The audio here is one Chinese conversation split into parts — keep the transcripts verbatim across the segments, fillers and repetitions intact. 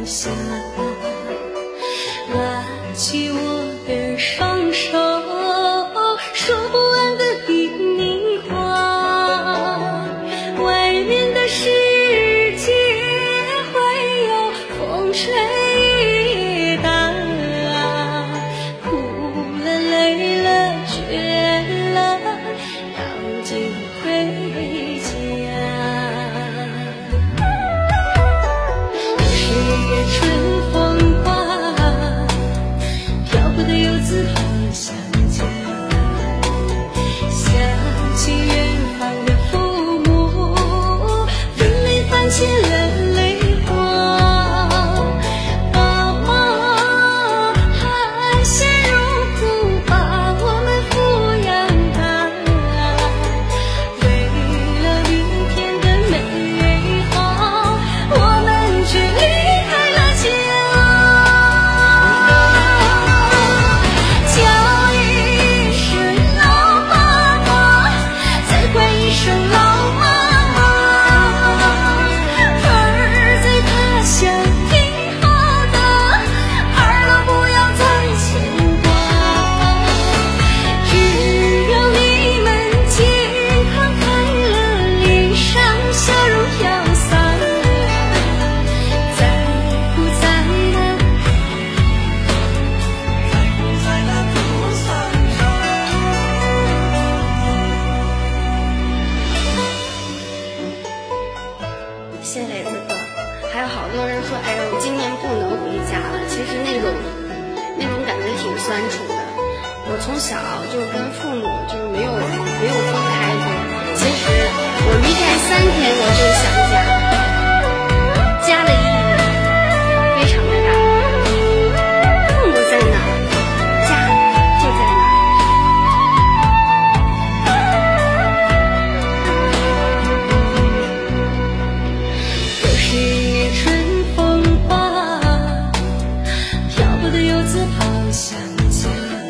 下，拉起我的双手，说不完的叮咛话。外面的世界会有风吹雨打，哭了累了倦了，要紧回家。十月春风刮，漂泊的游子好想家，想起远方的父母，眼泪泛起了泪花。爸妈含辛茹苦把我们抚养大，为了明天的美好，我们却离开了家。叫一声老妈妈，再唤一声老妈妈，儿在他乡挺好的，儿了不要再牵挂。只要你们健康快乐，脸上笑容飘洒，在不在那在那座山上。 谢谢雷子哥，还有好多人说，哎呦，今年不能回家了。其实那种那种感觉挺酸楚的。我从小就跟父母就是没有没有分开过。其实我离开三天我就想家，家的意义非常的大。父母在哪儿，家就在哪儿。 又是夜春风刮，漂泊的游子跑向家，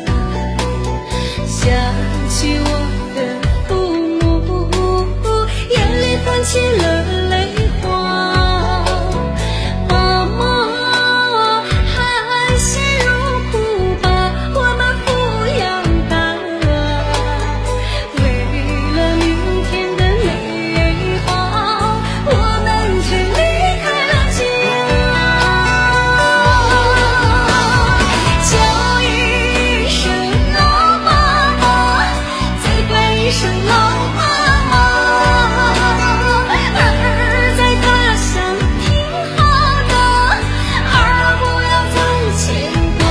想起我的父母，眼里泛起了泪花。爸妈含辛茹苦把我们抚养大，为了明天的美好，我们却离开了家。叫一声老妈妈，再唤一声老妈妈，儿在他乡挺好的，儿不要再牵挂。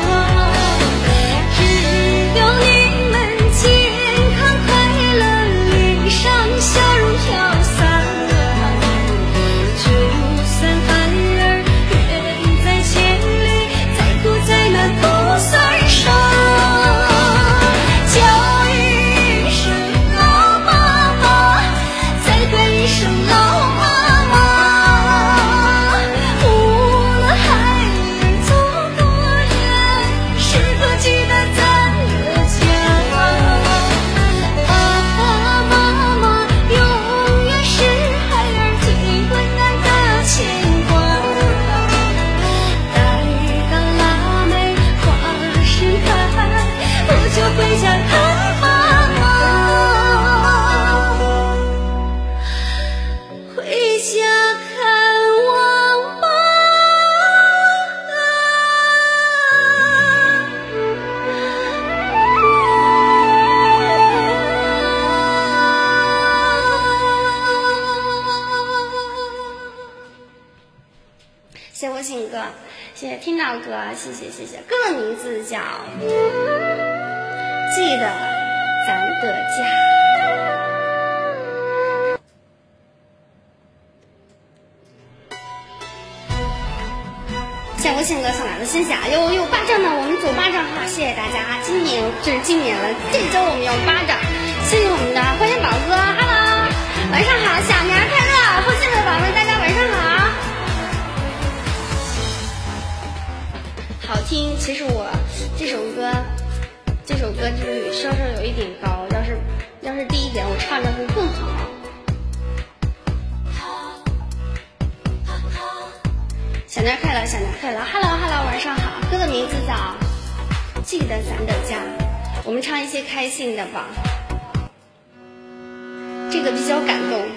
只要你们健康快乐，脸上笑容飘洒，就算孩儿远在千里，再苦在那头山上。叫一声老妈妈，再唤一声老妈妈，无论孩儿走多远，时刻记得咱的家。爸爸妈妈永远是孩儿最温暖的牵挂。待到腊梅花盛开，我就回家看妈妈，回家看我妈。 谢谢我请哥，谢谢听到哥，谢谢谢谢。哥的名字叫记得咱的家。谢谢我请哥送来的新霞，有有巴掌的，我们走巴掌哈，谢谢大家。今年这是今年了，这周我们要巴掌，谢谢我们的欢迎宝哥 ，Hello， 晚上好，小年儿快乐，后进的宝贝大家晚上好。好听，其实我这首歌，这首歌就是稍稍有一点高，要是要是低一点，我唱的会更好。 小年快乐，小年快乐 ，Hello Hello， 晚上好。歌的名字叫《记得咱的家》，我们唱一些开心的吧。这个比较感动。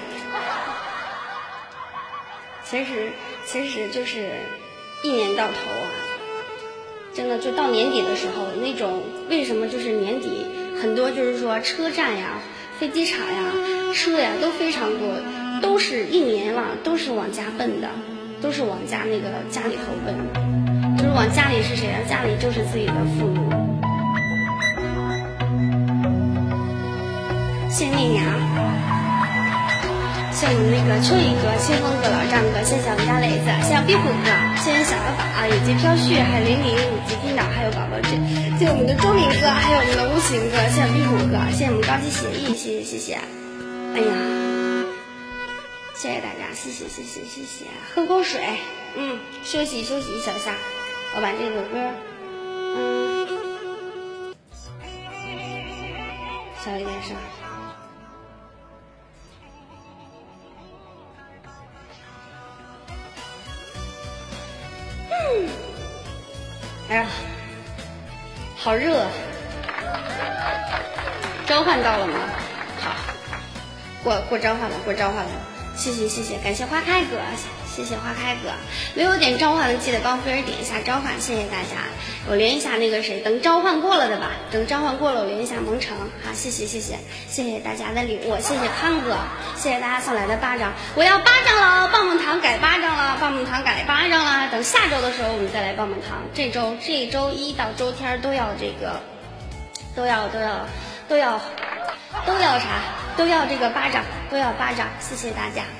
其实其实就是一年到头啊，真的就到年底的时候，那种为什么就是年底很多就是说车站呀、飞机场呀、车呀都非常多，都是一年了，都是往家奔的。都是往家那个家里头奔，就是往家里是谁啊？家里就是自己的父母。谢谢念娘，谢谢我们那个秋雨哥、清风哥、老张哥，谢谢我们家雷子，谢谢壁虎哥，谢谢小老板以及飘絮，还有玲玲以及冰岛，还有宝宝这，谢谢我们的周明哥，还有我们的无情哥，谢谢壁虎哥，谢谢我们高级协议，谢谢谢谢。哎呀。谢谢大家，谢谢谢谢谢谢，喝口水，嗯，休息休息一小下，我把这首歌，嗯，小一点声。嗯，哎呀，好热，召唤到了吗？好，过过召唤了，过召唤了。谢谢谢谢，感谢花开哥，谢谢花开哥，没有点召唤的记得帮菲儿点一下召唤，谢谢大家。我连一下那个谁，等召唤过了的吧，等召唤过了我连一下萌成，好，谢谢谢谢谢谢大家的礼物，谢谢康哥，谢谢大家送来的巴掌，我要巴掌了，棒棒糖改巴掌了，棒棒糖改巴掌了，等下周的时候我们再来棒棒糖，这周这周一到周天都要这个，都要都要都要都要啥？都要这个巴掌，都要巴掌，谢谢大家。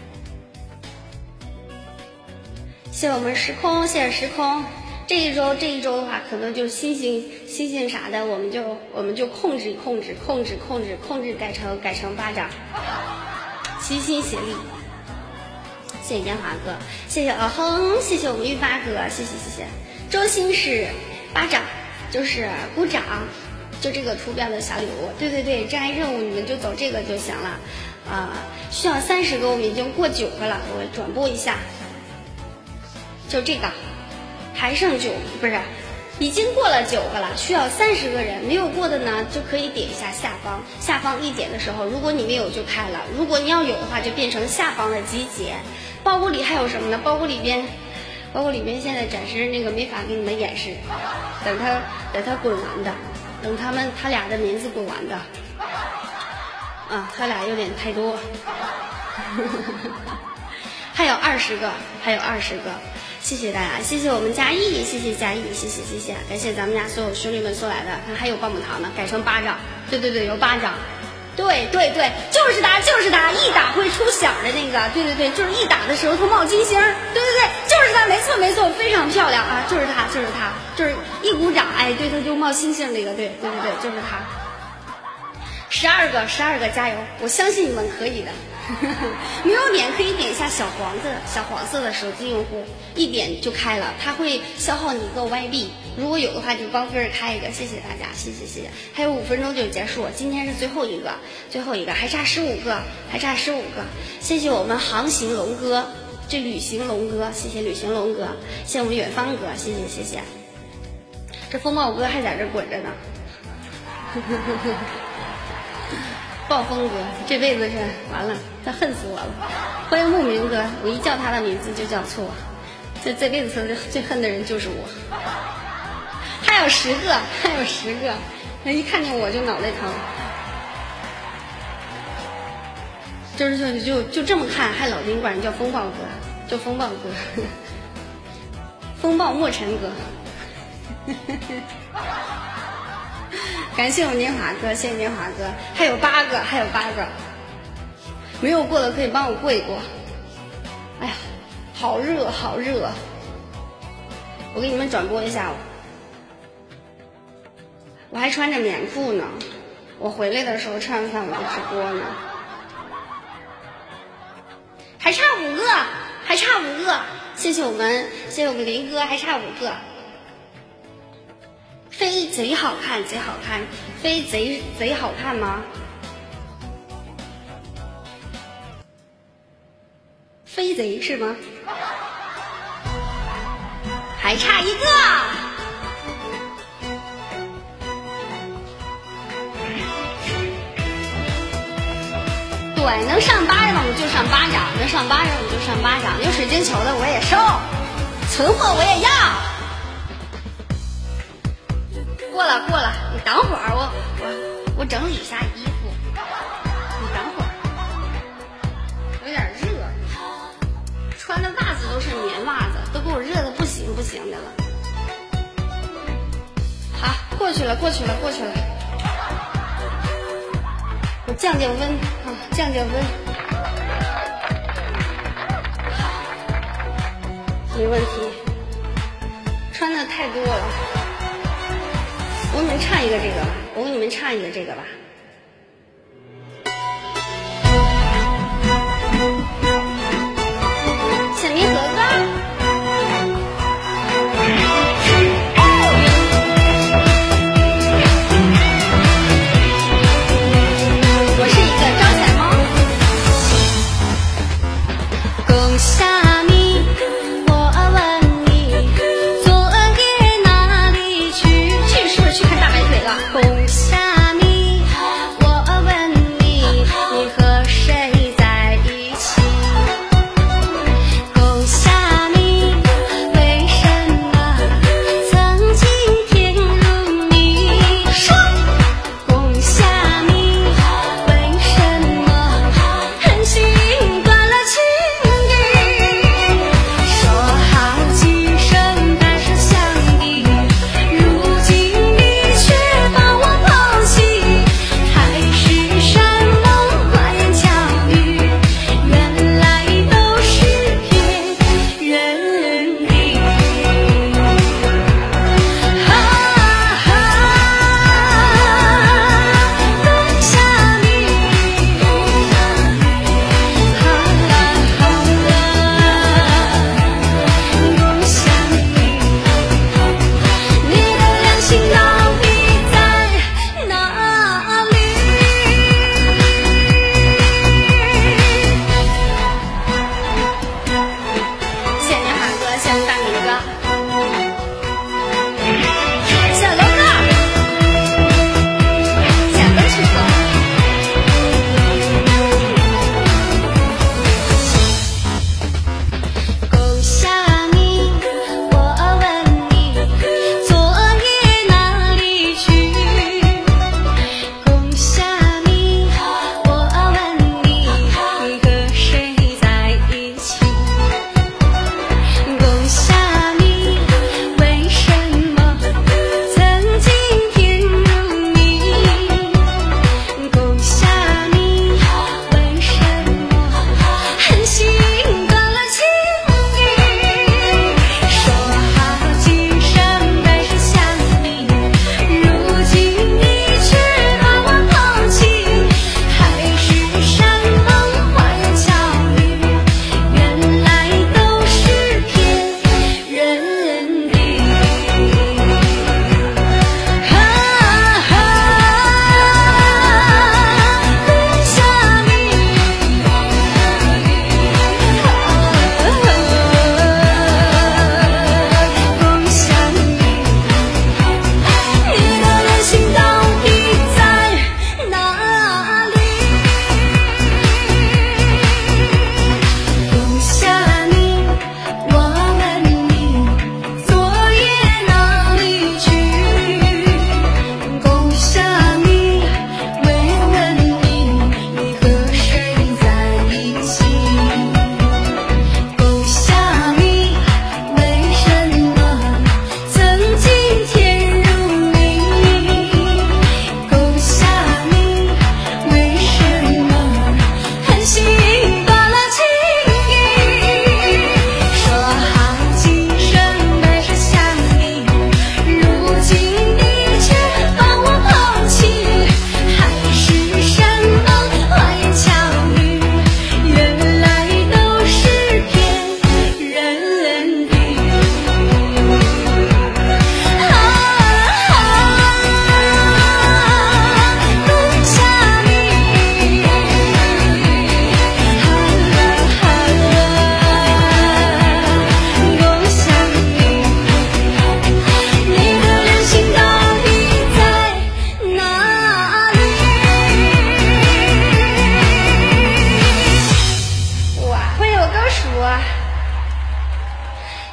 谢谢我们时空，谢谢时空。这一周这一周的话，可能就星星星星啥的，我们就我们就控制控制控制控制控制改成改成巴掌，齐心协力。谢谢烟华哥，谢谢敖哼，谢谢我们玉发哥，谢谢谢谢。周星是巴掌，就是鼓掌。就这个图标的小礼物，对对对，障碍任务你们就走这个就行了，啊、呃，需要三十个，我们已经过九个了，我转播一下，就这个，还剩九，不是，已经过了九个了，需要三十个人，没有过的呢就可以点一下下方，下方一点的时候，如果你没有就开了，如果你要有的话就变成下方的集结。包裹里还有什么呢？包裹里边，包裹里边现在暂时那个没法给你们演示，等它等它滚完的。等他们他俩的名字滚完的，啊，他俩有点太多，还有二十个，还有二十个，谢谢大家，谢谢我们嘉义，谢谢嘉义，谢谢谢谢，感谢咱们家所有兄弟们送来的，看还有棒棒糖呢，改成巴掌，对对对，有巴掌，对对对，就是他就是他，一打会出响的那个，对对对，就是一打的时候它冒金星，对对对，就是他，没错没错，非常漂亮啊，就是他就是他，就是一鼓掌，哎，对，他就冒星星那个，对对对对，就是他。十二个十二个加油，我相信你们可以的。没有点可以点一下小黄色小黄色的手机用户，一点就开了，它会消耗你一个 Y 币，如果有的话就帮菲儿开一个，谢谢大家，谢谢谢谢。还有五分钟就结束，今天是最后一个最后一个，还差十五个还差十五个，谢谢我们航行龙哥，这旅行龙哥，谢谢旅行龙哥，谢谢我们远方哥，谢谢谢谢。这风暴哥还在这滚着呢。暴风哥这辈子是完了，他恨死我了。欢迎牧民哥，我一叫他的名字就叫错，这这辈子最恨的人就是我。还有十个，还有十个，他一看见我就脑袋疼。就是就就就这么看，还老丁管人叫风暴哥，叫风暴哥，风暴莫尘哥。感谢我们年华哥，谢谢年华哥，还有八个，还有八个，没有过的可以帮我过一过。哎呀，好热，好热！我给你们转播一下，我还穿着棉裤呢。我回来的时候吃完饭我就直播呢。还差五个，还差五个，谢谢我们，谢谢我们林哥，还差五个。飞贼好看，贼好看，飞贼贼好看吗？飞贼是吗？ 还差一个。对，能上巴掌的就上巴掌，能上巴掌的就上巴掌，有水晶球的我也收，存货我也要。过了过了，你等会儿，我我我整理一下衣服，你等会儿，有点热，穿的袜子都是棉袜子，都给我热的不行不行的了。好，过去了过去了过去了，我降降温啊，降降温，没问题。穿的太多了，我给你们唱一个这个吧，我给你们唱一个这个吧。小明和歌。我是一个招财猫。恭夏米，我问你，昨夜哪里去？去是不是去看大白腿了？恭夏米，我问你，你和谁在一起？恭夏米，为什么曾经甜如蜜？说，恭夏米，为什么狠心断了情谊？说好几声单手相依，如今你却把我抛弃，海誓山盟花言巧语，原来都是骗人的。啊哈，恭夏米，啊哈，恭夏米，你的良心到底在哪里？谢谢海哥，谢谢大明哥，谢谢楼哥，谢谢奔驰哥。恭夏米，我问你，昨夜哪里去？恭夏米，我问你，你和谁在一起？恭夏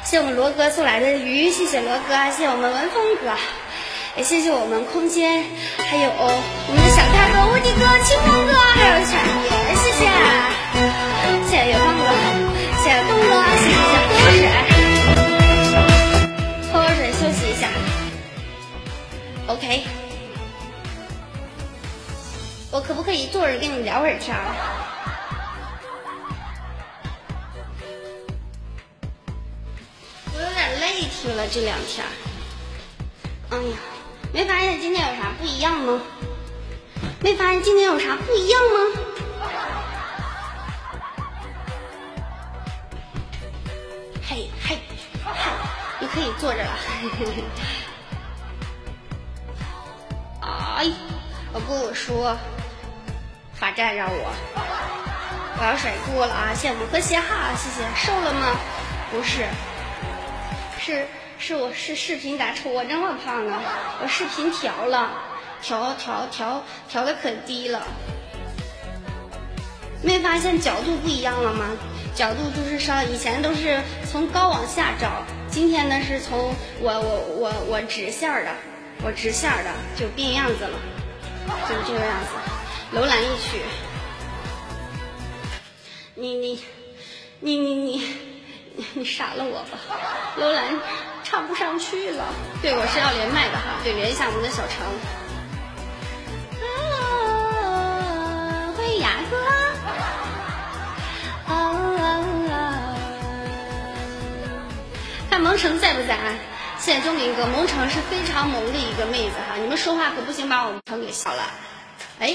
谢谢我们罗哥送来的鱼，谢谢罗哥，谢谢我们文峰哥，也谢谢我们空间，还有我们的小大哥、无敌哥、清风哥，还有傻逼，谢谢，谢谢远方哥，谢谢东哥，谢谢喝口水，喝口水休息一下。OK， 我可不可以坐着跟你聊会儿天儿？我有点累挺了这两天。哎呀，没发现今天有啥不一样吗？没发现今天有啥不一样吗？嘿嘿，你可以坐着了。哎，我跟我说，罚站让我，我要甩锅了啊！谢谢我们和谐哈，谢谢。瘦了吗？不是，是是我是视频打抽，我这么胖呢，我视频调了，调调调调的可低了。没发现角度不一样了吗？角度就是上以前都是从高往下照，今天呢是从我我我我直线的。我直线的就变样子了，就是这个样子。楼兰一曲，你你你你你你杀了我吧！楼兰唱不上去了。对，我是要连麦的哈，对，连一下我们的小程。啊，欢迎牙哥。啊啊啊！看萌城在不在？谢谢钟明哥，萌城是非常萌的一个妹子哈，你们说话可不行把我们城给笑了。哎，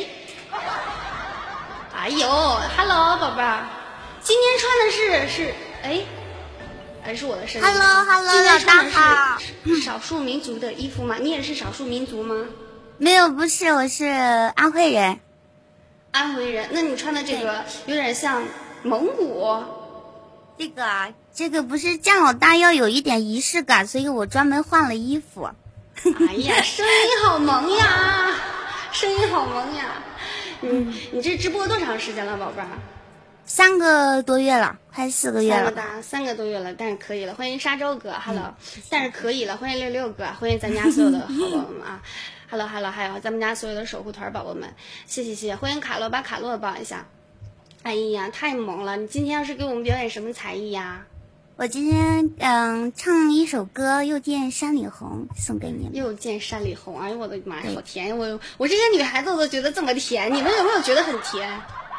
哎呦 ，Hello 宝贝儿，今天穿的是是哎，还是我的声音 ？Hello Hello， 今天穿的老大好。 是少数民族的衣服吗？你也是少数民族吗？ 没有，不是，我是安徽人。 安徽人，那你穿的这个有点像蒙古。 这个啊，这个不是见老大要有一点仪式感，所以我专门换了衣服。 哎呀，声音好萌呀，声音好萌呀！你你这直播多长时间了，宝贝儿？ 三个多月了，快四个月了。 三个大，三个多月了，但是可以了。欢迎沙洲哥 ，Hello，、嗯、但是可以了。欢迎六六哥，欢迎咱家所有的好宝宝们啊！Hello Hello， 还有咱们家所有的守护团宝宝们，谢谢谢谢。欢迎卡洛，把卡洛抱一下。哎呀，太萌了！你今天要是给我们表演什么才艺呀？ 我今天嗯唱一首歌《又见山里红》，送给你们。 又见山里红，哎呦我的妈呀，好甜！我我这些女孩子我都觉得这么甜，你们有没有觉得很甜？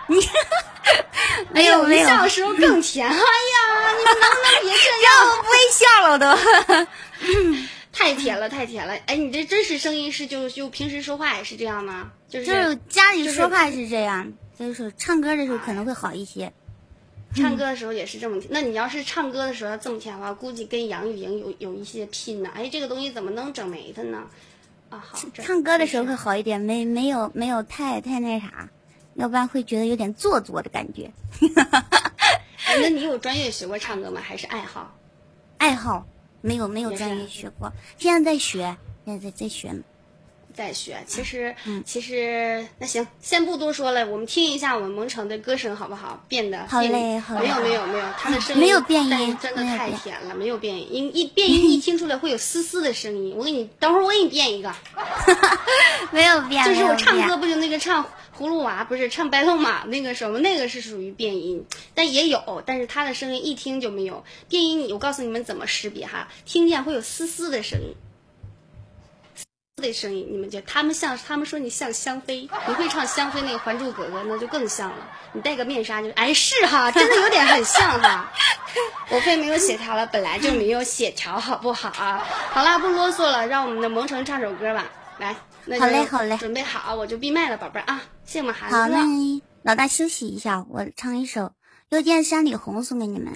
没有没有， 笑的时候更甜。哎呀，你们能不能别这样？ 我不会笑了，我都。 太甜了，太甜了！哎，你这真实声音是就就平时说话也是这样吗？就是就是家里说话是这样。就是唱歌的时候可能会好一些， 唱歌的时候也是这么甜。那你要是唱歌的时候要这么甜的话，估计跟杨钰莹有有一些拼呢。哎，这个东西怎么能整没它呢？啊，好， 唱歌的时候会好一点，没没有没有太太那啥，要不然会觉得有点做作的感觉。 哎，那你有专业学过唱歌吗？还是爱好？ 爱好，没有没有专业学过，现在在学，现在在在学呢。 在学，其实，嗯、其实那行，先不多说了，我们听一下我们萌城的歌声好不好？变得好嘞，好嘞。 没有没有没有，他的声音没有变音， 真的太甜了，没有变音，音一变音一听出来会有丝丝的声音。我给你，等会儿我给你变一个。 没有变， 就是我唱歌不就那个唱葫芦娃，不是唱白龙马那个什么，那个是属于变音，但也有，但是他的声音一听就没有变音。我告诉你们怎么识别哈，听见会有丝丝的声音。的声音，你们就他们像他们说你像香妃，你会唱香妃那个《还珠格格》，那就更像了。你戴个面纱就哎是哈，真的有点很像哈。我非没有血条了，本来就没有血条，好不好啊？好啦，不啰嗦了，让我们的萌城唱首歌吧。来，那好嘞好嘞， 准备好我就闭麦了，宝贝儿啊，谢谢我们孩子。 好，那老大休息一下，我唱一首《又见山里红》送给你们。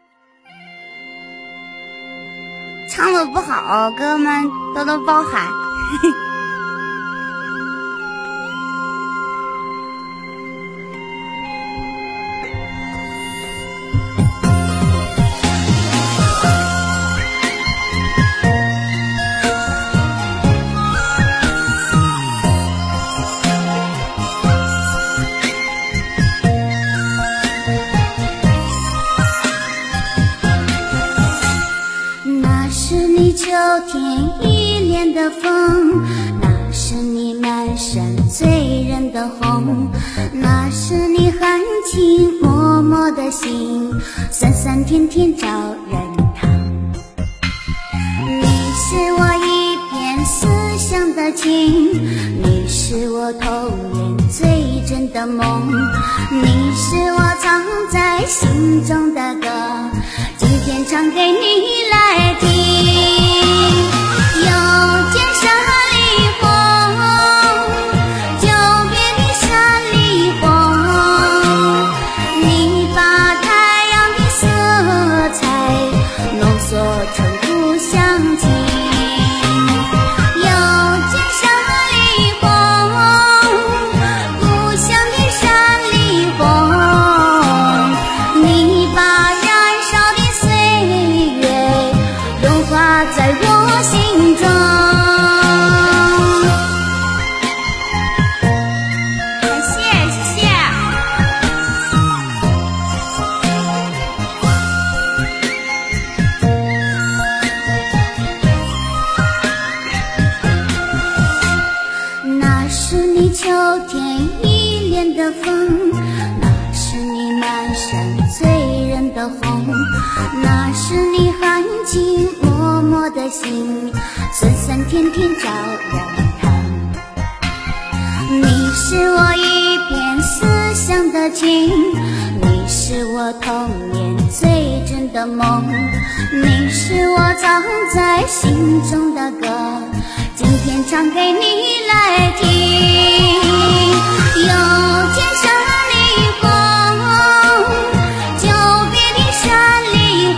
唱的不好，哥们多多包涵。 天一脸的风，那是你满身醉人的红，那是你含情脉脉的心，酸酸甜甜招人疼。你是我一片思乡的情，你是我童年最真的梦，你是我藏在心中的歌，今天唱给你来听。又见山里红，久别的山里红，你把太阳的色彩浓缩成故乡情。又见山里红，故乡的山里红，你把燃烧的岁月融化在我心中。感谢谢谢。那是你秋天一脸的风，那是你满身醉人的红，那是你含情脉脉的心，酸酸甜甜招人疼。你是我一片思乡的情，你是我童年最真的梦，你是我藏在心中的歌，今天唱给你来听。又见山里红，久别的山里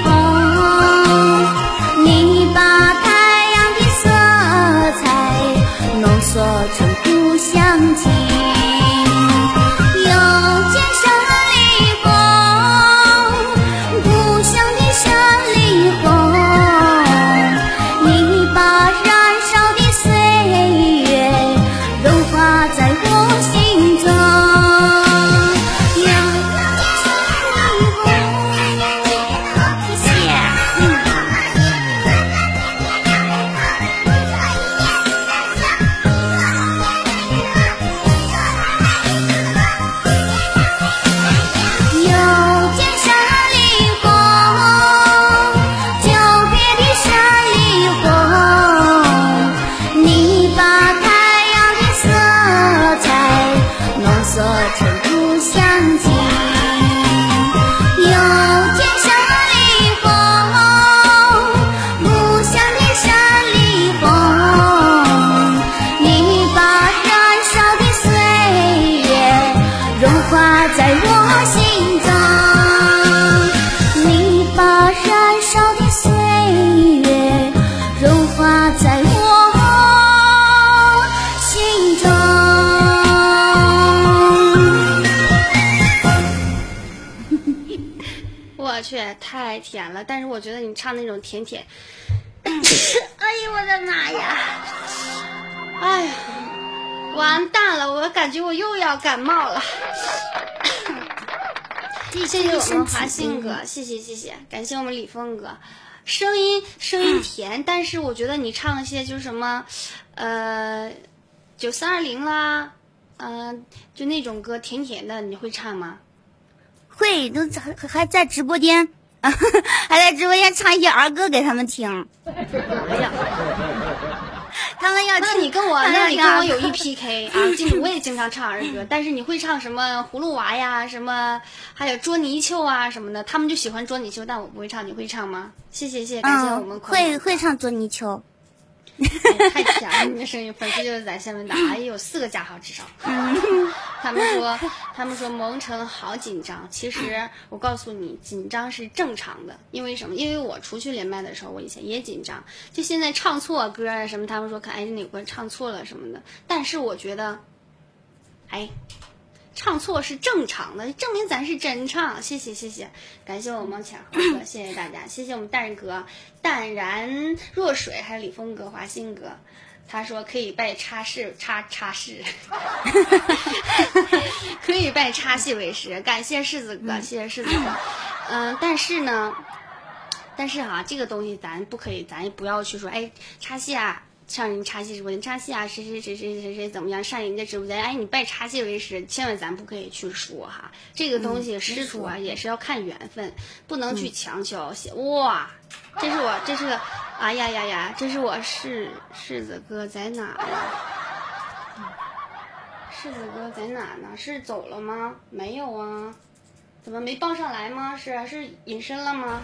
红，你把太阳的色彩浓缩成故乡情。又见山里红，故乡的山里红，你把燃烧的岁月融化在我心中。又见山里红，谢谢。又见山里红，久别的山里红，你把太阳的色彩浓缩成故乡情。又见山里红，故乡的山里红，你把燃烧的岁月融化在我心中，你把燃烧的岁月融化在我心中。 我去，太甜了！但是我觉得你唱那种甜甜，哎呦我的妈呀！哎呀，完蛋了！我感觉我又要感冒了。谢谢我们华信哥，谢谢谢谢，感谢我们李峰哥，声音声音甜，但是我觉得你唱一些就是什么，呃，九三二零啦，呃，就那种歌甜甜的，你会唱吗？ 会都还还在直播间，还在直播间唱一些儿歌给他们听。 哎呀， 他们要听， 那你跟我， 他们那你要听跟我有一 P K 啊！经我也经常唱儿歌，但是你会唱什么葫芦娃呀，什么还有捉泥鳅啊什么的，他们就喜欢捉泥鳅，但我不会唱，你会唱吗？谢谢谢谢，感谢我们嗯， 款会会唱捉泥鳅。 哎太甜了，你的声音，粉丝就是在下面打，哎呦，四个加号至少。他们说，他们说萌晨好紧张。其实我告诉你，紧张是正常的，因为什么？因为我出去连麦的时候，我以前也紧张，就现在唱错歌啊什么，他们说看哎哪歌唱错了什么的。但是我觉得，哎。唱错是正常的，证明咱是真唱。谢谢谢谢，感谢我们浅河哥，谢谢大家，谢谢我们淡哥、淡然若水，还有李峰哥、华信哥。他说可以拜插氏插插氏，可以拜插戏为师。感谢世子哥，谢谢世子哥。嗯、呃，但是呢， 但是哈、啊，这个东西咱不可以，咱也不要去说，哎，插戏啊，上人插戏直播间插戏啊，谁谁谁谁谁谁怎么样，上人家直播间，哎，你拜插戏为师，千万咱不可以去说哈。这个东西师徒啊、嗯、也是要看缘分，不能去强求。嗯、哇，这是我，这是个，哎呀呀呀，这是我柿柿子哥在哪呀？柿子哥在哪呢？是走了吗？没有啊，怎么没报上来吗？是是隐身了吗？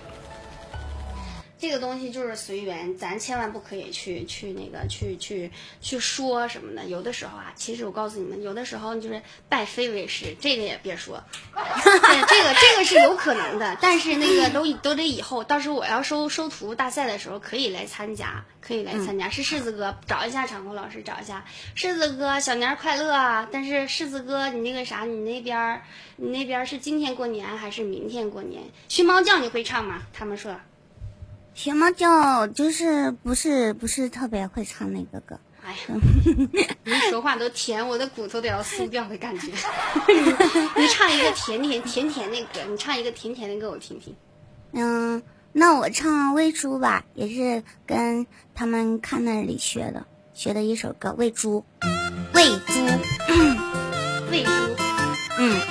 这个东西就是随缘，咱千万不可以去去那个去去去说什么的。有的时候啊，其实我告诉你们，有的时候就是拜非为师，这个也别说，对，这个这个是有可能的，但是那个都都得以后，到时候我要收收徒大赛的时候可以来参加，可以来参加。嗯、是柿子哥，找一下场控老师，找一下柿子哥，小年快乐啊！但是柿子哥，你那个啥，你那边你那边是今天过年还是明天过年？熏猫叫你会唱吗？他们说。 学猫叫就是不是不是特别会唱那个歌。 哎呀，你说话都甜，我的骨头都要酥掉的感觉。你, 你唱一个甜甜甜甜的歌，你唱一个甜甜的歌我听听。 嗯，那我唱喂猪吧，也是跟他们看那里学的，学的一首歌喂猪，喂猪， 喂猪， 嗯。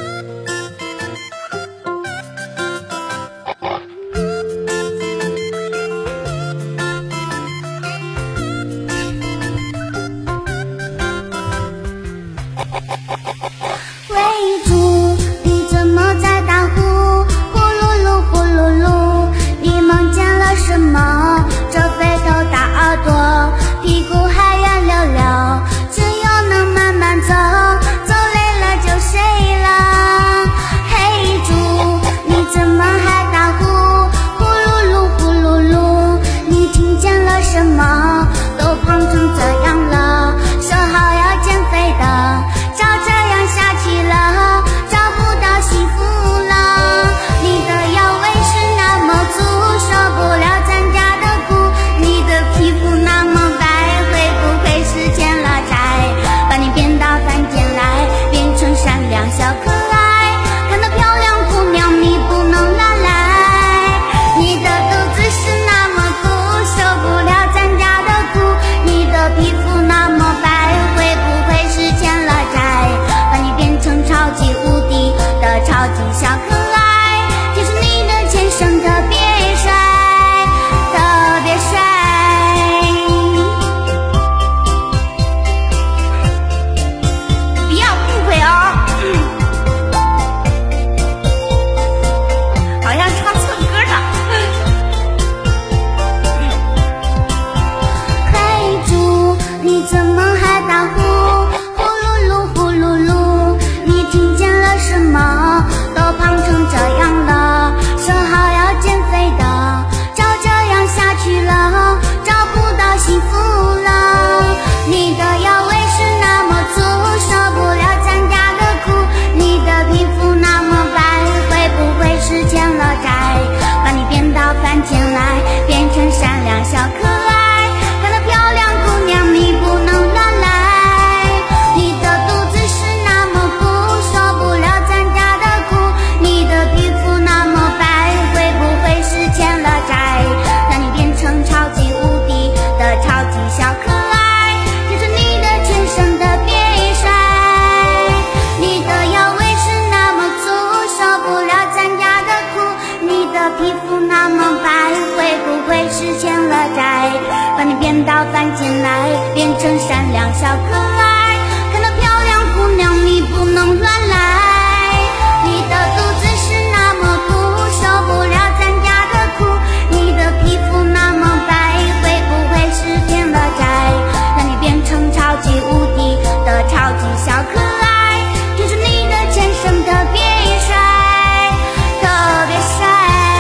到凡间来，变成善良小可爱。看到漂亮姑娘，你不能乱来。你的肚子是那么鼓，受不了咱家的苦。你的皮肤那么白，会不会是欠了债？让你变成超级无敌的超级小可爱，就是你的天生特别帅，特别帅。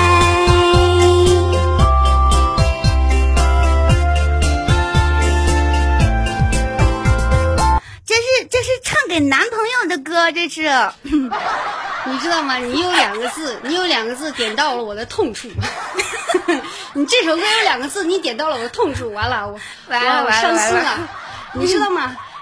给男朋友的歌，这是你知道吗？你有两个字，你有两个字点到了我的痛处。你这首歌有两个字，你点到了我的痛处，完了，我完了，我伤心了。你知道吗？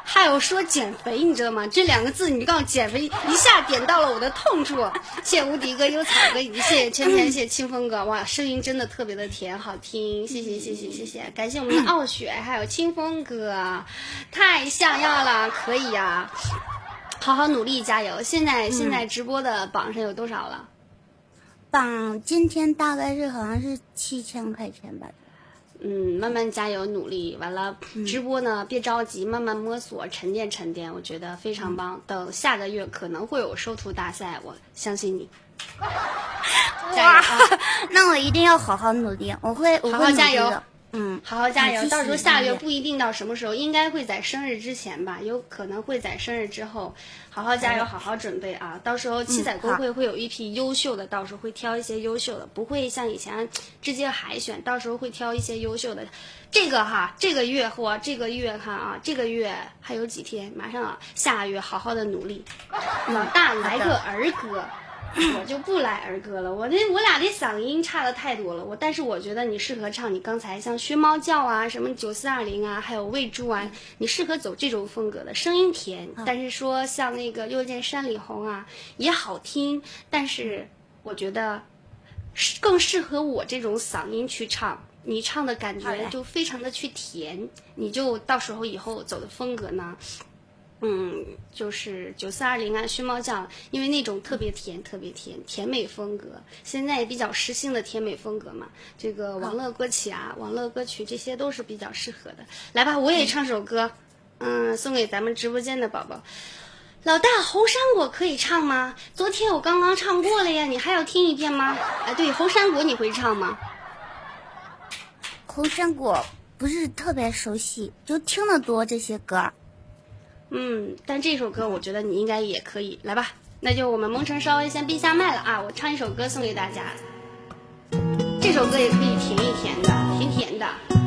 还有说减肥，你知道吗？这两个字你告诉减肥，一下点到了我的痛处。谢谢无敌哥、优草哥，以及谢谢圈圈，谢谢清风哥，哇，声音真的特别的甜，好听，谢谢谢谢谢谢，感谢我们的傲雪，还有清风哥，太像样了，可以呀、啊，好好努力，加油！现在现在直播的榜上有多少了？ 榜今天大概是好像是七千块钱吧。 嗯，慢慢加油努力，完了直播呢，别着急，慢慢摸索，沉淀沉淀，我觉得非常棒。等下个月可能会有收徒大赛，我相信你。加油啊！ 那我一定要好好努力，我会，我会好好加油。 嗯， 好好加油！ 嗯到时候下个月不一定到什么时候，应该会在生日之前吧，有可能会在生日之后。好好加油，好好准备啊！到时候七彩公会会有一批优秀的，到时候会挑一些优秀的，不会像以前直接海选，到时候会挑一些优秀的。这个哈，这个月或这个月看啊，这个月还有几天，马上啊，下个月好好的努力。老大来个儿歌。我就不来儿歌了，我这我俩这嗓音差的太多了。我但是我觉得你适合唱你刚才像薛猫叫啊，什么九四二零啊，还有喂猪啊，你适合走这种风格的，声音甜。但是说像那个又见山里红啊，也好听，但是我觉得更适合我这种嗓音去唱。你唱的感觉就非常的去甜，你就到时候以后走的风格呢。嗯，就是九四二零啊，薛猫叫，因为那种特别甜，特别甜，甜美风格，现在也比较时兴的甜美风格嘛。这个网络歌曲啊，网络歌曲这些都是比较适合的。来吧，我也唱首歌，嗯，送给咱们直播间的宝宝。老大，猴山果可以唱吗？昨天我刚刚唱过了呀，你还要听一遍吗？哎，对，猴山果你会唱吗？ 猴山果不是特别熟悉，就听得多这些歌。 嗯，但这首歌我觉得你应该也可以，来吧，那就我们蒙城稍微先闭下麦了啊，我唱一首歌送给大家，这首歌也可以甜一甜的，甜甜的，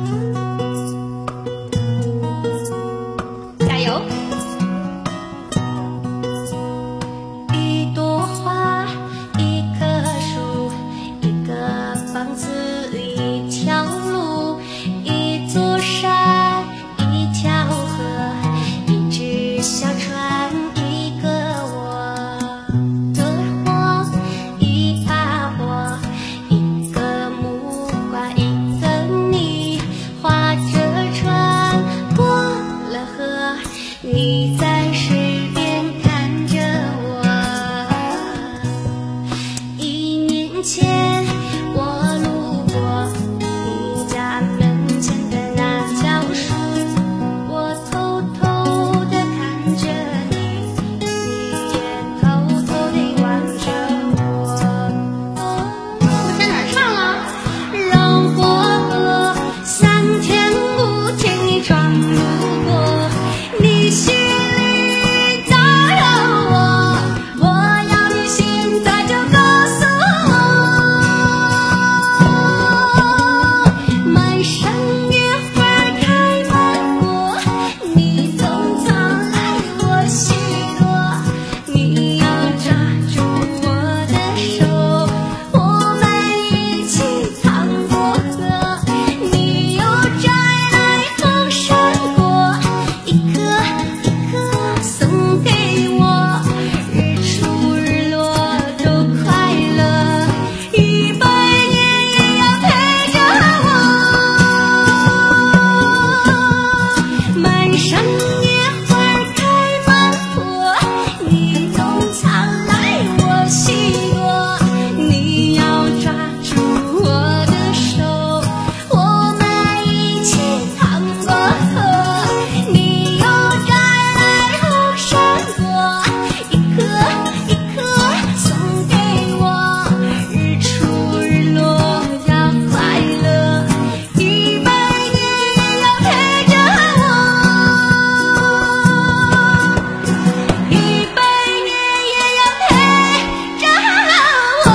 加油！ 一朵花，一棵树，一个房子，一条路，一座山，一条河。小船，一个我的我，一把火，一个木瓜，一个你，划着船过了河，你在水边看着我。一年前我路过你家门前的那条树，我偷偷地看着你，你也偷偷地望着我。 我在哪儿唱了？ 让我和三天五天你闯路过，你心里早有我，我要你现在就告诉我。满山野花开满果，你从藏来我许诺，你要抓住我的手，我们一起趟过河，你又摘来红山果，一颗一颗送给我，日出日落都快乐，一百年也要陪着我。满山野花开满果，你从藏来我许诺，你要抓住我的手，我们一起趟过河，你又摘来红山果，一颗一颗送给我，日出日落要快乐，一百年也要陪着我，一百年也要陪着我。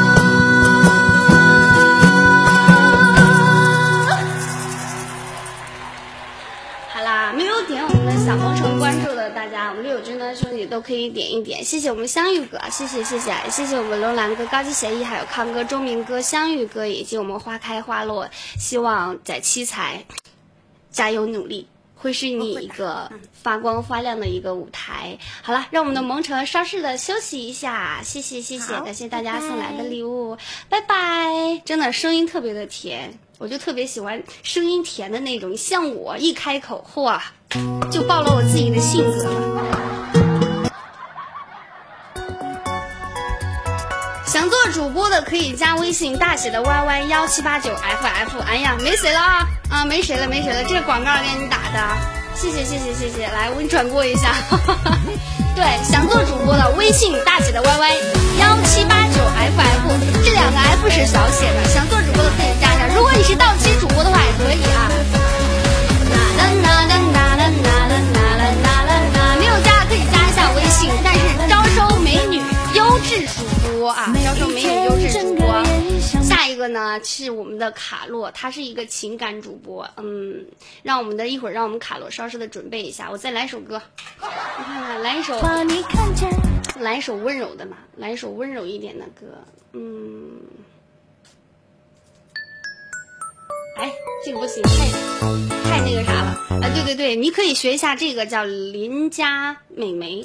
好啦，没有点我们的小萌城关注的大家，我们六友军的兄弟都可以点一点，谢谢我们香芋哥，谢谢谢谢谢谢我们楼兰哥、高级协议，还有康哥、周明哥、香芋哥，以及我们花开花落，希望在七彩加油努力， 会是你一个发光发亮的一个舞台。好了，让我们的萌橙稍事的休息一下，谢谢谢谢，感谢大家送来的礼物，拜拜。真的声音特别的甜，我就特别喜欢声音甜的那种，像我一开口，哇，就暴露我自己的性格了。想做主播的可以加微信大写的 Y Y 幺七八九 F F。哎呀，没谁了啊啊，没谁了没谁了，这个广告给你打的，谢谢谢谢谢谢，来我给你转播一下。对，想做主播的微信大写的 Y Y 幺七八九 F F， 这两个 F 是小写的，想做主播的可以加上，如果你是到期主播的话也可以啊。啦啦啦啦啦啦啦啦啦啦啦，没有加可以加一下微信，但是招收美女优质主播啊，招收美女优质主播。下一个呢是我们的卡洛，他是一个情感主播，嗯，让我们的一会儿让我们卡洛稍事的准备一下，我再来首歌，你看看，来一首，来一首温柔的嘛，来一首温柔一点的歌，嗯，哎，这个不行，太太那个啥了啊！对对对，你可以学一下这个叫邻家美眉。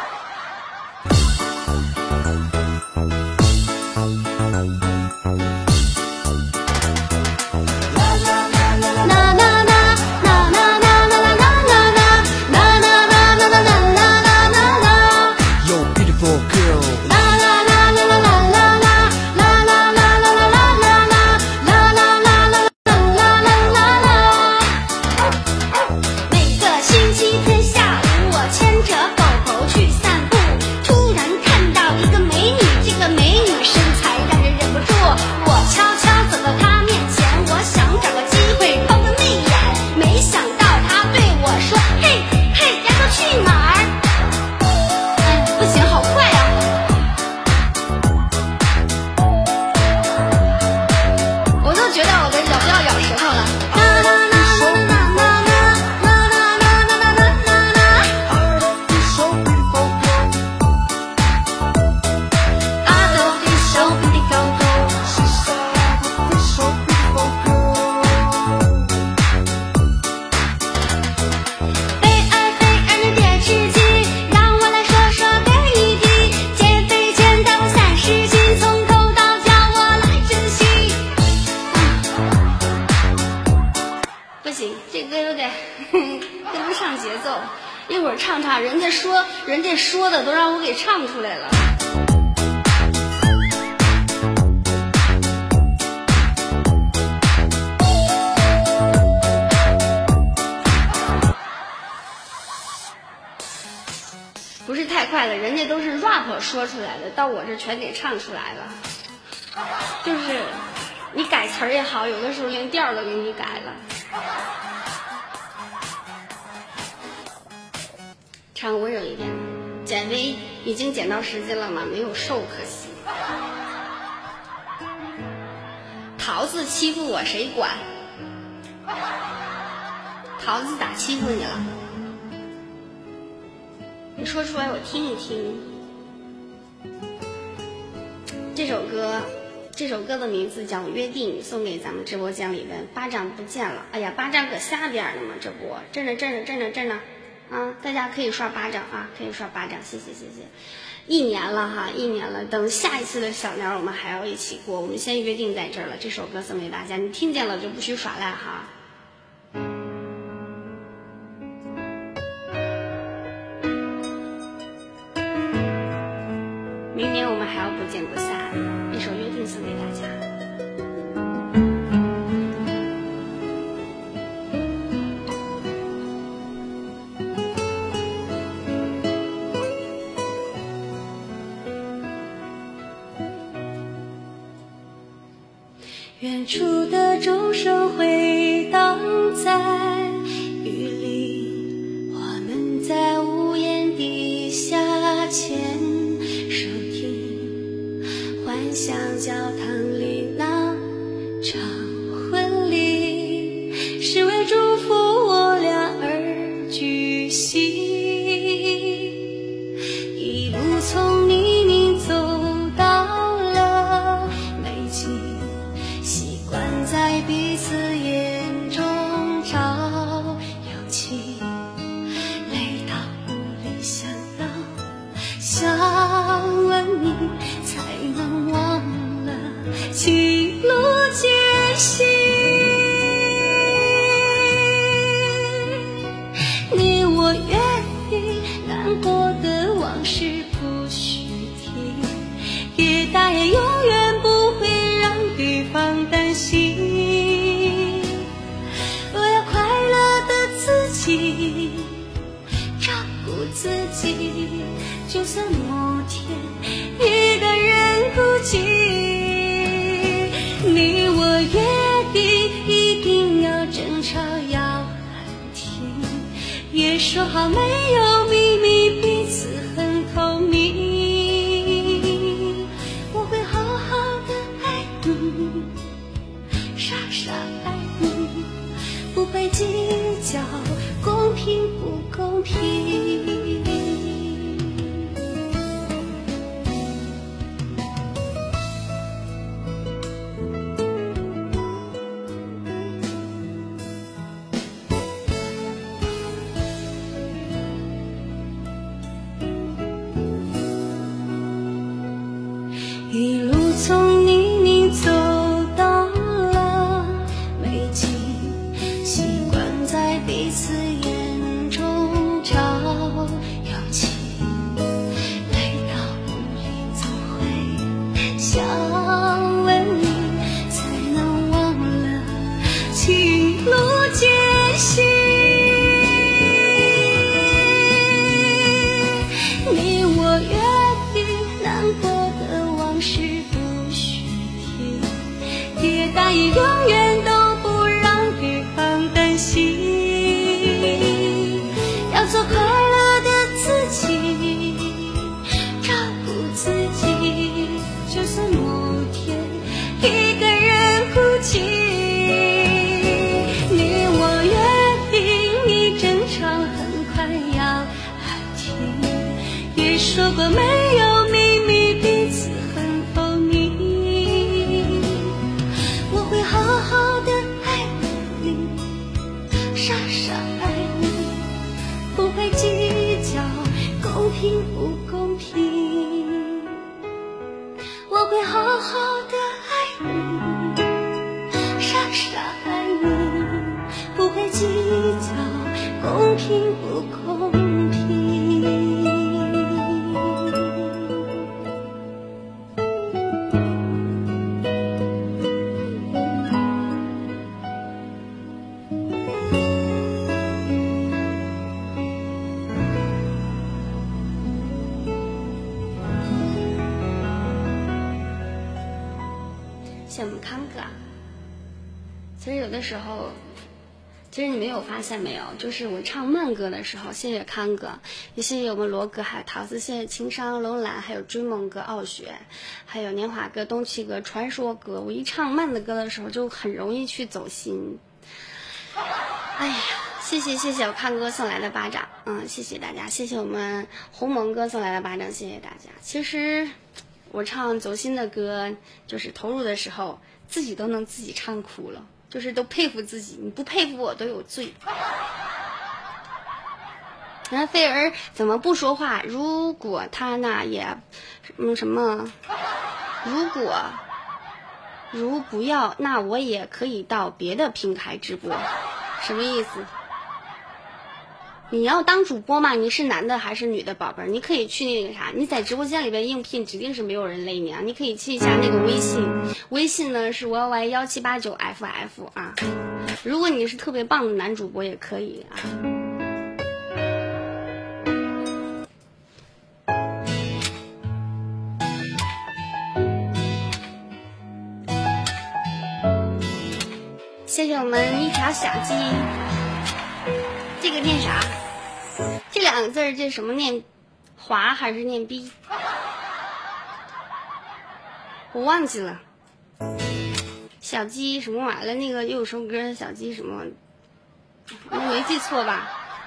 人家说的都让我给唱出来了。不是太快了，人家都是 rap 说出来的，到我这全给唱出来了。就是你改词儿也好，有的时候连调都给你改了。唱温柔一点，减肥已经减到十斤了嘛，没有瘦可惜。桃子欺负我谁管？桃子咋欺负你了？你说出来我听一听。这首歌，这首歌的名字叫《约定》，送给咱们直播间里边。巴掌不见了，哎呀，巴掌搁下边呢嘛，这不，这呢这呢这呢这呢。啊，大家可以刷巴掌啊，可以刷巴掌，谢谢谢谢。一年了哈，一年了，等下一次的小年我们还要一起过，我们先约定在这儿了。这首歌送给大家，你听见了就不许耍赖哈。明年我们还要不见不散，一首约定送给大家。远处的钟声回荡在雨里，我们在屋檐底下牵手听，幻想教堂里说好没有秘密，彼此很透明。我会好好的爱你，傻傻爱你，不会计较公平不公平。一路从泥泞走到了美景，习惯在彼此眼中找勇气。累到无力，总会想问你，才能忘了情路艰辛。你我约定，难过的是不许提，跌宕也永远都不让对方担心。要做快乐的自己，照顾自己，就算某天一个人孤寂。你我约定，一整场很快要喊停，也说过没有秘密，彼此好好的爱你，傻傻爱你，不会计较公平不公平。我会好好的爱你，傻傻爱你，不会计较公平不公平。谢我们康哥，其实有的时候，其实你没有发现没有，就是我唱慢歌的时候，谢谢康哥，也谢谢我们罗哥，还有桃子，谢谢情商龙兰，还有追梦哥、傲雪，还有年华哥、东七哥、传说哥。我一唱慢的歌的时候，就很容易去走心。哎呀，谢谢谢谢我康哥送来的巴掌，嗯，谢谢大家，谢谢我们鸿蒙哥送来的巴掌，谢谢大家。其实我唱走心的歌，就是投入的时候，自己都能自己唱哭了，就是都佩服自己，你不佩服我都有罪。然后菲儿怎么不说话？如果他那也，嗯什么？如果如不要，那我也可以到别的平台直播，什么意思？你要当主播嘛？你是男的还是女的，宝贝儿？你可以去那个啥，你在直播间里边应聘，指定是没有人勒你啊！你可以去一下那个微信，微信呢是 Y Y 幺七八九 F F 啊。如果你是特别棒的男主播，也可以啊。谢谢我们一条小鸡，这个念啥？这两个字儿这什么念？华还是念逼？我忘记了。小鸡什么玩意儿？那个又有首歌，小鸡什么？我没记错吧？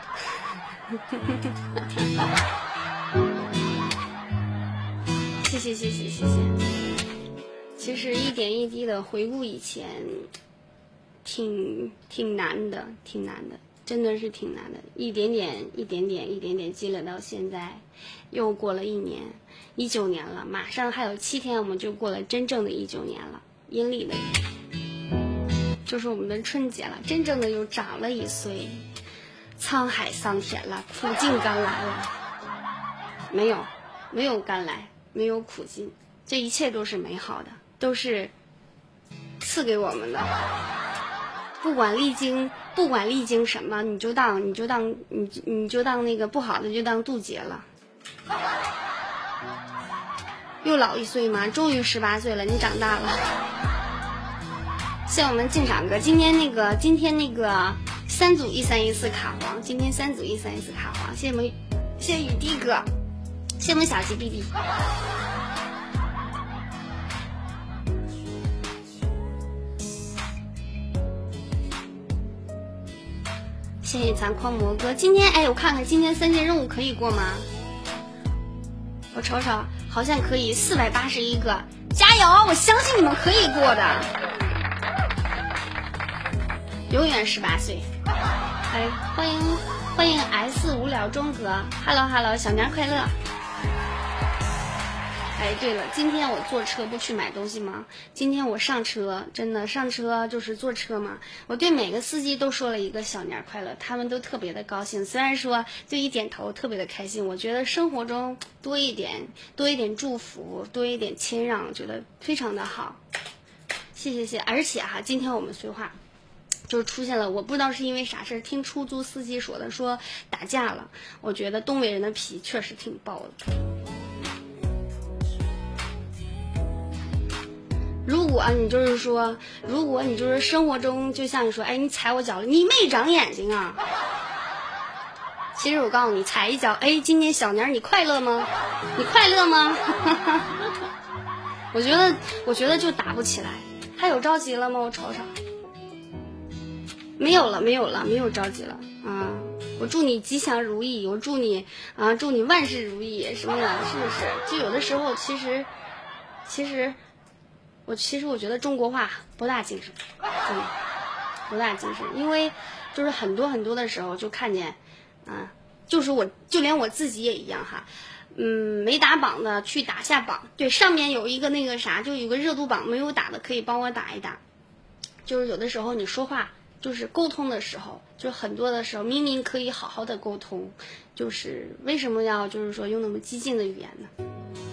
谢谢谢谢谢谢。其实一点一滴的回顾以前，挺挺难的，挺难的。真的是挺难的，一点点一点点一点点积累到现在，又过了一年，一九年了，马上还有七天我们就过了真正的一九年了，阴历的就是我们的春节了，真正的又长了一岁，沧海桑田了，苦尽甘来了。没有没有甘来，没有苦尽，这一切都是美好的，都是赐给我们的。不管历经不管历经什么，你就当你就当你你就当那个不好的就当渡劫了。又老一岁吗？终于十八岁了，你长大了。谢我们敬赏哥，今天那个今天那个三组一三一四卡皇，今天三组一三一四卡皇，谢谢我们，谢谢雨滴哥，谢谢我们小鸡弟弟。谢谢咱狂魔哥，今天哎，我看看今天三件任务可以过吗？我瞅瞅，好像可以，四百八十一个，加油！我相信你们可以过的，永远十八岁。哎，欢迎欢迎 S 无聊中哥 ，Hello Hello， 小年快乐。哎，对了，今天我坐车不去买东西吗？今天我上车，真的上车就是坐车嘛。我对每个司机都说了一个小年快乐，他们都特别的高兴。虽然说就一点头，特别的开心。我觉得生活中多一点多一点祝福，多一点谦让，我觉得非常的好。谢谢谢，而且哈，今天我们绥化就是出现了，我不知道是因为啥事儿，听出租司机说的，说打架了。我觉得东北人的皮确实挺薄的。如果你就是说，如果你就是生活中，就像你说，哎，你踩我脚了，你没长眼睛啊！其实我告诉你，踩一脚，哎，今年小年你快乐吗？你快乐吗？我觉得，我觉得就打不起来。还有着急了吗？我瞅瞅，没有了，没有了，没有着急了啊！我祝你吉祥如意，我祝你啊，祝你万事如意什么的，是不是？就有的时候，其实，其实。我其实我觉得中国话不大精神，真的不大精神，因为就是很多很多的时候就看见，啊，就是我就连我自己也一样哈，嗯，没打榜的去打下榜，对，上面有一个那个啥，就有个热度榜，没有打的可以帮我打一打。就是有的时候你说话就是沟通的时候，就很多的时候明明可以好好的沟通，就是为什么要就是说用那么激进的语言呢？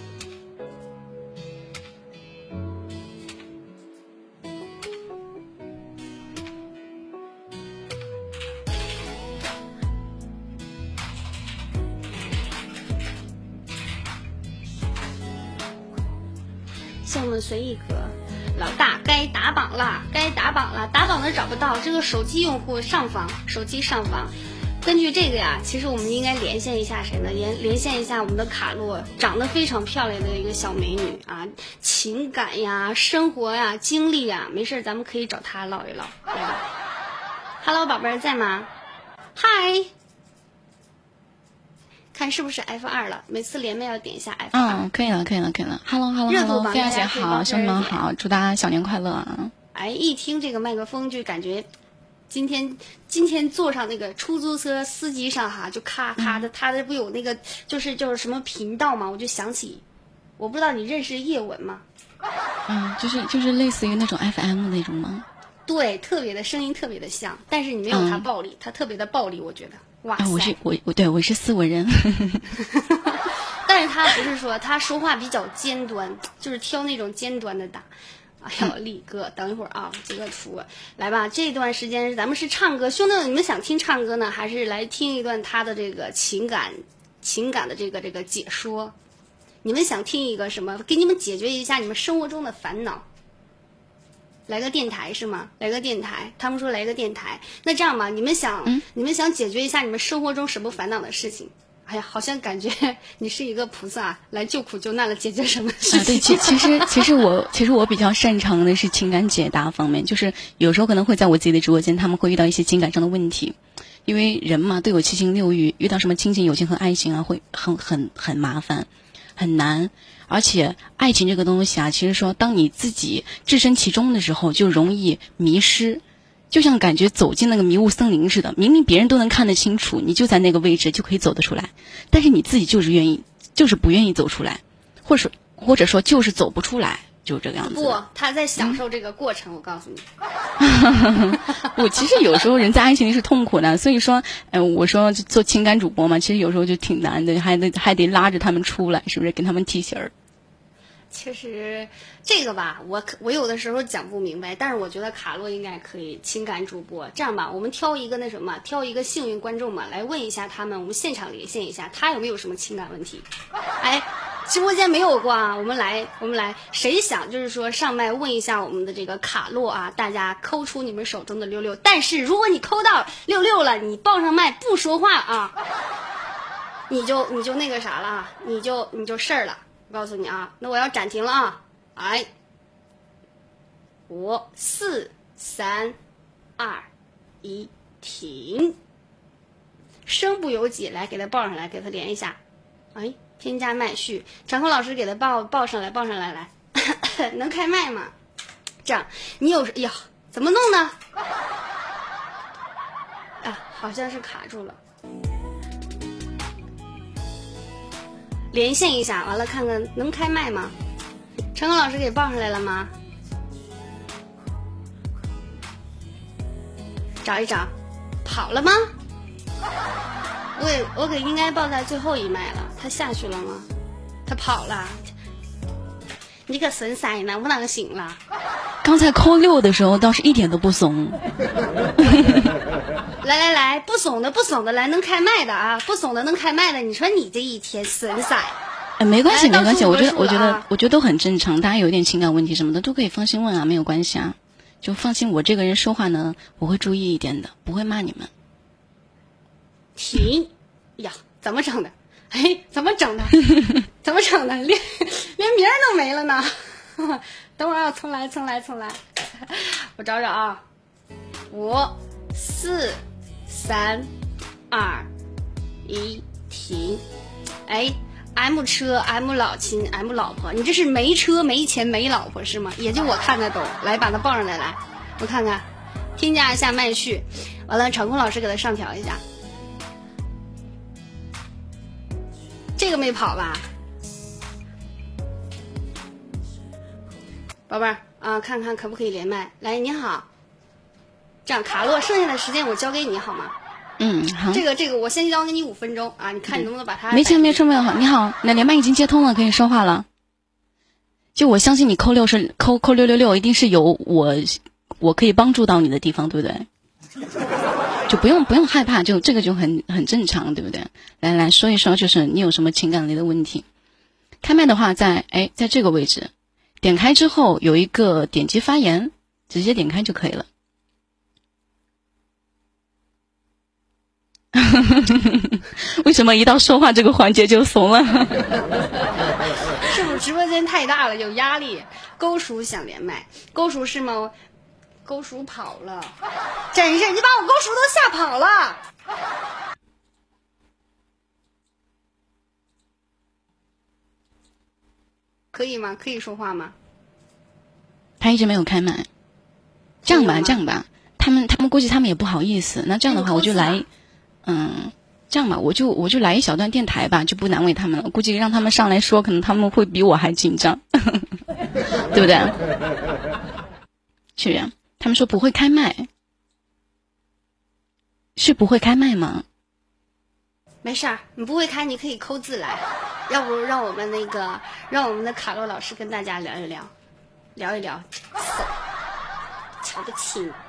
像我们随意哥，老大该打榜了，该打榜了，打榜的找不到，这个手机用户上方，手机上方。根据这个呀，其实我们应该连线一下谁呢？连连线一下我们的卡洛，长得非常漂亮的一个小美女啊，情感呀、生活呀、经历呀，没事咱们可以找她唠一唠，来吧。Hello， 宝贝儿在吗？嗨。看是不是 F 二了？每次连麦要点一下 F 二。 嗯，可以了，可以了，可以了。Hello Hello Hello， 菲亚姐好，兄弟们好，祝大家小年快乐啊！ 哎，一听这个麦克风就感觉，今天今天坐上那个出租车司机上哈，就咔咔的，他的不有那个就是就是什么频道嘛，我就想起，我不知道你认识叶文吗？ 嗯，就是就是类似于那种 F M 那种吗？ 对，特别的声音特别的像，但是你没有他暴力，嗯、他特别的暴力，我觉得。哇塞！ 啊、我是我我对我是斯文人， 但是他不是说他说话比较尖端，就是挑那种尖端的打。哎呦，力哥，等一会儿啊，截个图来吧。这段时间咱们是唱歌，兄弟们，你们想听唱歌呢，还是来听一段他的这个情感情感的这个这个解说？你们想听一个什么？给你们解决一下你们生活中的烦恼。来个电台是吗？来个电台，他们说来个电台。那这样吧，你们想，嗯、你们想解决一下你们生活中什么烦恼的事情？哎呀，好像感觉你是一个菩萨，来救苦救难了，解决什么事情？ 啊、对，其其实其实我其实我比较擅长的是情感解答方面，就是有时候可能会在我自己的直播间，他们会遇到一些情感上的问题，因为人嘛都有七情六欲，遇到什么亲情、友情和爱情啊，会很很很麻烦，很难。而且爱情这个东西啊，其实说当你自己置身其中的时候，就容易迷失，就像感觉走进那个迷雾森林似的，明明别人都能看得清楚，你就在那个位置就可以走得出来，但是你自己就是愿意，就是不愿意走出来，或者或者说就是走不出来，就是这个样子。 不，他在享受这个过程，嗯、我告诉你。 我其实有时候人在爱情里是痛苦的，所以说，呃，我说做情感主播嘛，其实有时候就挺难的，还得还得拉着他们出来，是不是？跟他们提醒儿。 其实这个吧，我我有的时候讲不明白，但是我觉得卡洛应该可以情感主播。这样吧，我们挑一个那什么，挑一个幸运观众嘛，来问一下他们，我们现场连线一下，他有没有什么情感问题？哎， 直播间没有过啊，我们来，我们来，谁想就是说上麦问一下我们的这个卡洛啊，大家抠出你们手中的六六。但是如果你抠到六六了，你报上麦不说话啊，你就你就那个啥了啊，你就你就事儿了。我告诉你啊，那我要暂停了啊，哎，五四三二一，停。声不由己，来给他报上来，给他连一下，哎。添加麦序，长空老师给他报报上来，报上来，来，能开麦吗？这样，你有呀？怎么弄呢？啊，好像是卡住了。连线一下，完了看看能开麦吗？长空老师给报上来了吗？找一找，跑了吗？我给我给应该报在最后一麦了，他下去了吗？他跑了，你可损塞呢，我哪个行了？ 刚才扣六的时候倒是一点都不怂。 来来来，不怂的不怂的，来能开麦的啊，不怂的能开麦的，你说你这一天损塞。 哎，没关系没关系，我觉得我觉得我觉得都很正常，大家有一点情感问题什么的都可以放心问啊，没有关系啊，就放心，我这个人说话呢，我会注意一点的，不会骂你们。 停呀，怎么整的？哎，怎么整的？怎么整的？连连名儿都没了呢！等会儿要重来，重来，重来。我找找啊，五、四、三、二、一，停。哎 ，M 车 ，M 老亲 ，M 老婆，你这是没车、没钱、没老婆是吗？也就我看得懂。来，把它报上来，来，我看看，添加一下麦序，完了，场控老师给他上调一下。这个没跑吧，宝贝儿啊，看看可不可以连麦？来，你好，这样卡洛，剩下的时间我交给你好吗？ 嗯，好。 这个这个，我先交给你五分钟啊，你看你能不能把它。 没钱没车没有好，你好，那连麦已经接通了，可以说话了。就我相信你扣六是扣扣六六六，一定是有我我可以帮助到你的地方，对不对？就不用不用害怕，就这个就很很正常，对不对？来来说一说，就是你有什么情感类的问题？开麦的话在，哎在这个位置，点开之后有一个点击发言，直接点开就可以了。为什么一到说话这个环节就怂了？ 是不是直播间太大了，有压力？勾叔想连麦，勾叔是吗？勾叔跑了，真是你把我勾叔都吓跑了。可以吗？可以说话吗？ 他一直没有开麦。这样吧，这样吧，他们他们估计他们也不好意思。那这样的话，我就来，嗯，这样吧，我就我就来一小段电台吧，就不难为他们了。估计让他们上来说，可能他们会比我还紧张，对不对？是不是？他们说不会开麦，是不会开麦吗？ 没事儿，你不会开，你可以抠字来。要不让我们那个，让我们的卡洛老师跟大家聊一聊，聊一聊。瞧得起你，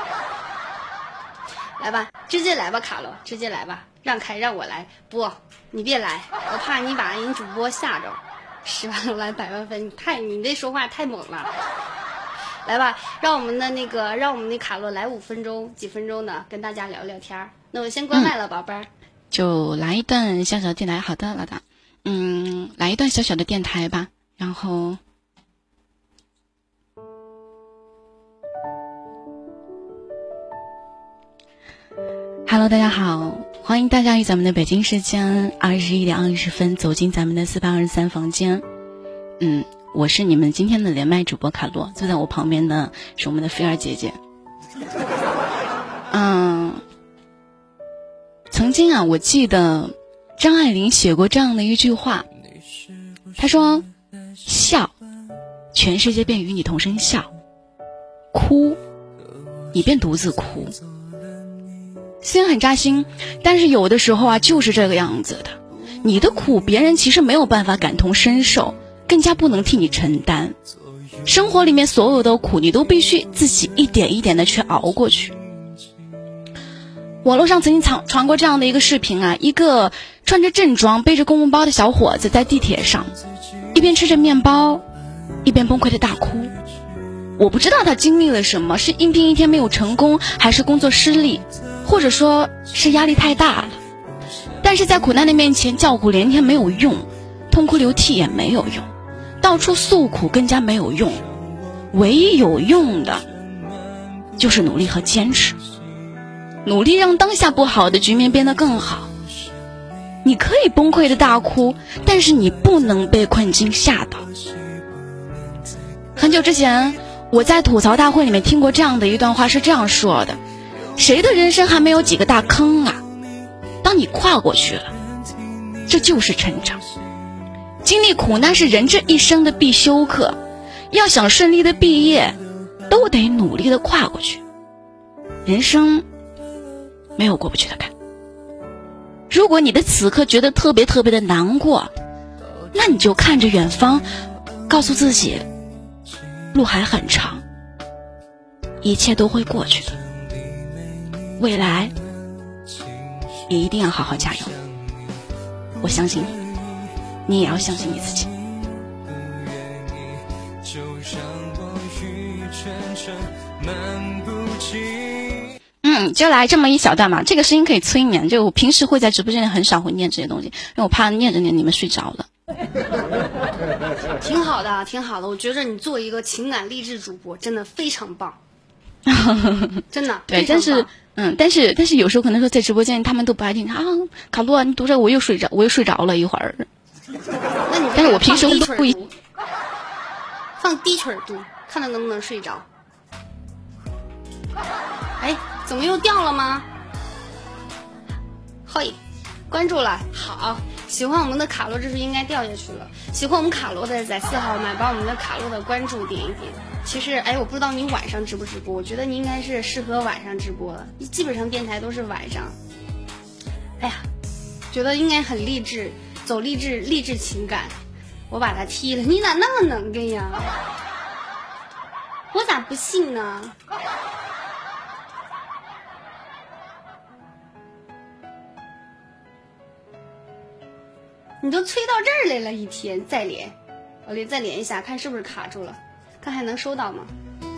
来吧，直接来吧，卡洛，直接来吧，让开，让我来。不，你别来，我怕你把人主播吓着。十万楼来百万分，你太你这说话太猛了。来吧，让我们的那个，让我们的卡洛来五分钟、几分钟的，跟大家聊聊天儿。那我先关麦了，嗯、宝贝儿。 就来一段小小的电台，好的，老大。嗯，来一段小小的电台吧，然后。Hello， 大家好，欢迎大家于咱们的北京时间二十一点二十分走进咱们的四八二十三房间。嗯。我是你们今天的连麦主播卡洛，坐在我旁边的是我们的菲儿姐姐。嗯，曾经啊，我记得张爱玲写过这样的一句话，她说：“笑，全世界便与你同声笑；哭，你便独自哭。”虽然很扎心，但是有的时候啊，就是这个样子的。你的苦，别人其实没有办法感同身受。更加不能替你承担，生活里面所有的苦，你都必须自己一点一点的去熬过去。网络上曾经传传过这样的一个视频啊，一个穿着正装背着公文包的小伙子在地铁上一边吃着面包一边崩溃的大哭。我不知道他经历了什么，是应聘一天没有成功，还是工作失利，或者说是压力太大了。但是在苦难的面前叫苦连天没有用，痛哭流涕也没有用，到处诉苦更加没有用，唯一有用的就是努力和坚持，努力让当下不好的局面变得更好。你可以崩溃的大哭，但是你不能被困境吓倒。很久之前我在吐槽大会里面听过这样的一段话，是这样说的：谁的人生还没有几个大坑啊？当你跨过去了，这就是成长。经历苦难是人这一生的必修课，要想顺利的毕业，都得努力的跨过去。人生没有过不去的坎。如果你的此刻觉得特别特别的难过，那你就看着远方，告诉自己路还很长，一切都会过去的。未来也一定要好好加油，我相信你，你也要相信你自己。嗯，就来这么一小段嘛，这个声音可以催眠，就我平时会在直播间里很少会念这些东西，因为我怕念着念你们睡着了。 挺好的，挺好的，我觉得你做一个情感励志主播真的非常棒。真的对，但是嗯，但是但是有时候可能说在直播间他们都不爱听啊，卡洛啊，你读着我又睡着，我又睡着了一会儿。 那你但是我平时都会放低曲儿读，看他能不能睡着。哎，怎么又掉了吗？嘿，关注了，好，喜欢我们的卡洛，这是应该掉下去了。喜欢我们卡洛的，在四号麦把我们的卡洛的关注点一点。其实，哎，我不知道你晚上直不直播，我觉得你应该是适合晚上直播的，基本上电台都是晚上。哎呀，觉得应该很励志，走励志励志情感。我把他踢了，你咋那么能干呀？我咋不信呢？你都催到这儿来了，一天再连，我连再连一下，看是不是卡住了，看还能收到吗？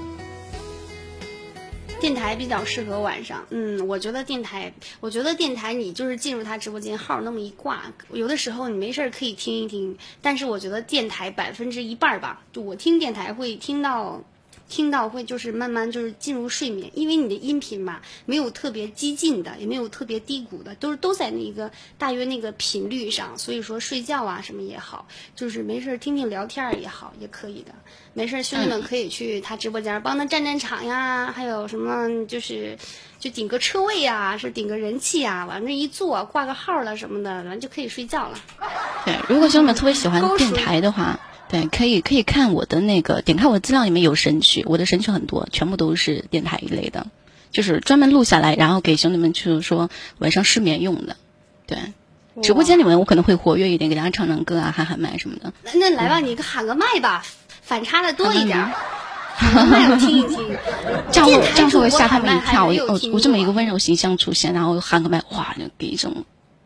电台比较适合晚上，嗯，我觉得电台，我觉得电台你就是进入他直播间号那么一挂，有的时候你没事可以听一听，但是我觉得电台百分之一半吧，就我听电台会听到。听到会就是慢慢就是进入睡眠，因为你的音频嘛，没有特别激进的，也没有特别低谷的，都是都在那个大约那个频率上，所以说睡觉啊什么也好，就是没事听听聊天也好，也可以的。没事兄弟们可以去他直播间帮他站站场呀，还有什么就是就顶个车位呀，是顶个人气呀，往那一坐挂个号了什么的，完就可以睡觉了。 对，如果兄弟们特别喜欢电台的话。对，可以可以看我的那个，点开我的资料里面有神曲，我的神曲很多，全部都是电台一类的，就是专门录下来，然后给兄弟们就是说晚上失眠用的。对，直播间里面我可能会活跃一点，给大家唱唱歌啊，喊喊麦什么的。 那那来吧，嗯、你喊个麦吧，反差的多一点。喊个麦我听一听， 这样会这样会吓他们一跳。我我我这么一个温柔形象出现，然后喊个麦，哇，就给一种。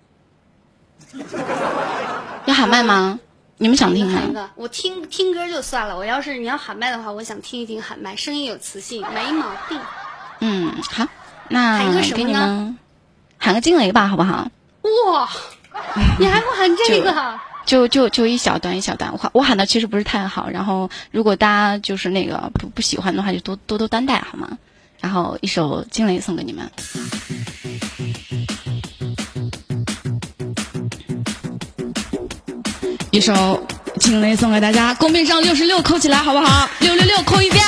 要喊麦吗？你们想听吗？ 我听听歌就算了，我要是你要喊麦的话，我想听一听喊麦，声音有磁性，没毛病。 嗯，好，那给你们喊个惊雷吧，好不好？ 哇，你还不喊这个？ 就就就一小段一小段，我我喊的其实不是太好，然后如果大家就是那个不不喜欢的话，就多多多担待好吗？然后一首惊雷送给你们。一首惊雷送给大家，公屏上六十六扣起来好不好？六六六扣一遍。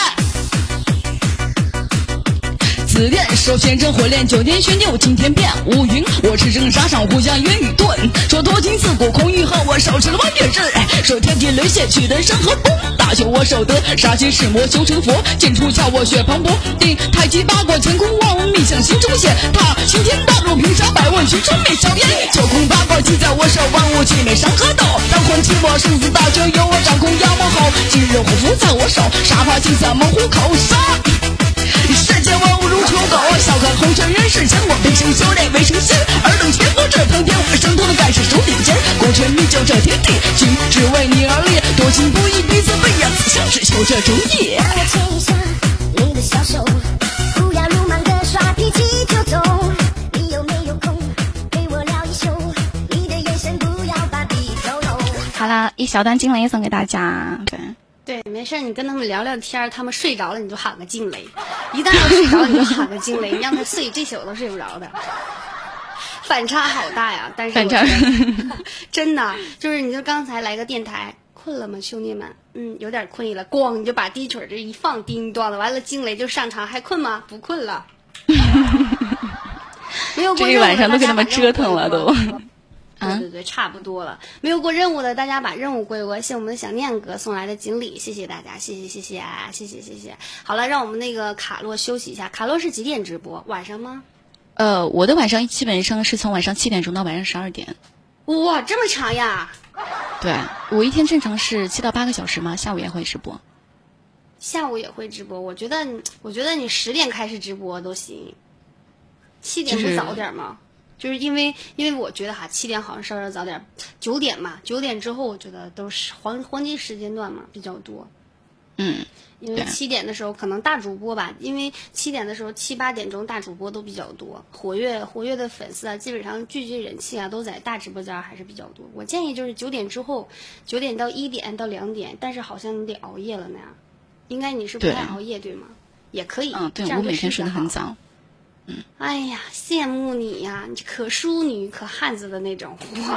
紫电手先生火炼九天玄六今天变乌云，我是正沙上互相约与盾，说多情自古空余后，我手持了万月刃，说天地雷泄取得山河崩，大修我手得杀心弑魔修成佛，剑出鞘我血磅礴，定太极八卦乾坤望密向心中现，踏青天大路平沙百万群山灭硝烟，九空八卦记在我手，万物齐美山河道，当魂起我生死大权由我掌控，妖魔吼今日虎符在我手，杀伐金色猛虎口杀。世间万物如刍狗，笑看红尘人世间，我平生修炼为成仙，尔等前方这通天，我生头的盖世这主意。 让我牵一下你的小手，不要鲁莽的耍脾气就走。你有没有空陪我聊一宿？你的眼神不要把底透露。 好了，一小段惊雷送给大家。对。 对，没事，你跟他们聊聊天，他们睡着了你就喊个惊雷，一旦要睡着你就喊个惊雷，你让他睡这宿都睡不着的，反差好大呀！但是反差真的就是，你就刚才来个电台，困了吗，兄弟们？嗯，有点困意了，咣你就把低曲这一放，叮咚的，完了惊雷就上场，还困吗？不困了。没有过这一晚上都给他们折腾了都。 对对对，差不多了。没有过任务的，大家把任务归我。谢谢我们的小念哥送来的锦鲤，谢谢大家，谢谢谢谢啊，谢谢谢谢。好了，让我们那个卡洛休息一下。卡洛是几点直播？晚上吗？ 呃，我的晚上基本上是从晚上七点钟到晚上十二点。 哇，这么长呀！ 对，我一天正常是七到八个小时嘛，下午也会直播。 下午也会直播，我觉得，我觉得你十点开始直播都行。七点不早点吗？就是因为，因为我觉得哈，七点好像稍稍早点，九点嘛，九点之后我觉得都是黄黄金时间段嘛比较多。 嗯， 因为七点的时候可能大主播吧，因为七点的时候七八点钟大主播都比较多，活跃活跃的粉丝啊，基本上聚集人气啊都在大直播间还是比较多。我建议就是九点之后，九点到一点到两点，但是好像你得熬夜了那样。应该你是不太熬夜 对, 对吗？也可以。 嗯，对，我每天睡得很早。 嗯，哎呀，羡慕你呀！你可淑女可汉子的那种，哇，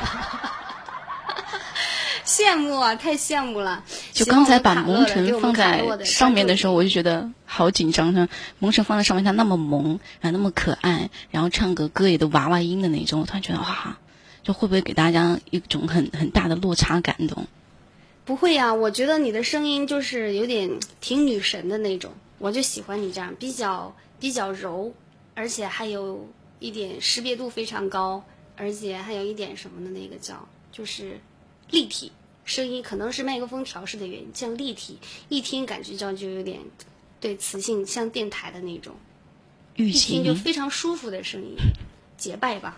羡慕啊，太羡慕了。 就刚才把萌辰放在上面的时候，我就觉得好紧张。呢，萌辰放在上面，他那么萌，然后那么可爱，然后唱个歌也都娃娃音的那种，我突然觉得哇，就会不会给大家一种很很大的落差感动？ 不会呀、啊，我觉得你的声音就是有点挺女神的那种，我就喜欢你这样，比较。比较柔，而且还有一点识别度非常高，而且还有一点什么的那个叫就是立体声音，可能是麦克风调试的原因，像立体，一听感觉叫就有点对磁性，像电台的那种，一听就非常舒服的声音，结拜吧。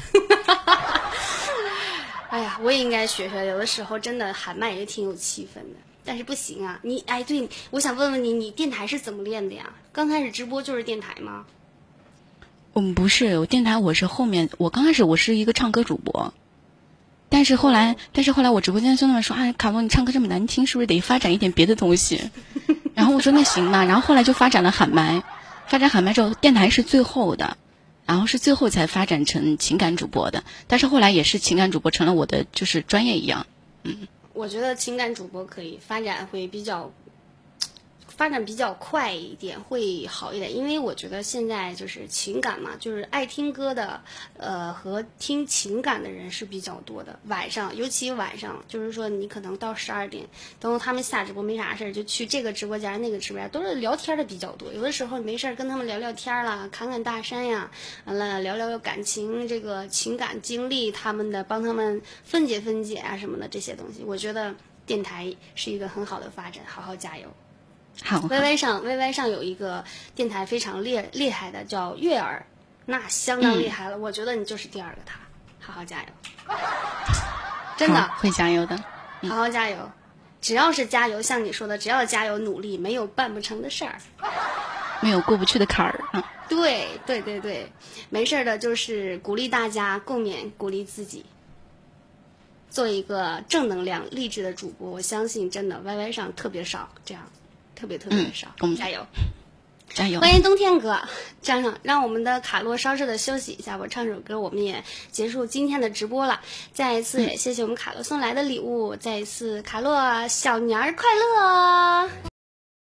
哎呀，我也应该学学，有的时候真的喊麦也挺有气氛的。但是不行啊，你哎，对，我想问问你，你电台是怎么练的呀？刚开始直播就是电台吗？ 嗯，不是，我电台我是后面，我刚开始我是一个唱歌主播，但是后来，但是后来我直播间兄弟们说，哎，卡洛你唱歌这么难听，是不是得发展一点别的东西？然后我说那行吧，然后后来就发展了喊麦，发展喊麦之后，电台是最后的，然后是最后才发展成情感主播的，但是后来也是情感主播成了我的就是专业一样，嗯。 我觉得情感主播可以发展会比较发展比较快一点，会好一点，因为我觉得现在就是情感嘛，就是爱听歌的呃和听情感的人是比较多的。晚上尤其晚上，就是说你可能到十二点，等他们下直播没啥事儿，就去这个直播间那个直播间，都是聊天的比较多。有的时候你没事儿跟他们聊聊天啦，侃侃大山呀，完了聊聊感情这个情感经历，他们的帮他们分解分解啊什么的这些东西，我觉得电台是一个很好的发展，好好加油。 好 ，Y Y 上 Y Y 上有一个电台非常厉厉害的，叫悦耳，那相当厉害了。嗯、我觉得你就是第二个他，好好加油，真的会加油的， 嗯、好好加油。只要是加油，像你说的，只要加油努力，没有办不成的事儿， 没有过不去的坎儿啊。 对对对对，没事的，就是鼓励大家共勉，鼓励自己。做一个正能量、励志的主播，我相信真的 Y Y 上特别少这样。特别特别少， 嗯、 加油， 加油！ 欢迎冬天哥，站上，让我们的卡洛稍事的休息一下，我唱首歌，我们也结束今天的直播了。再一次也谢谢我们卡洛送来的礼物，再一次卡洛小年儿快乐！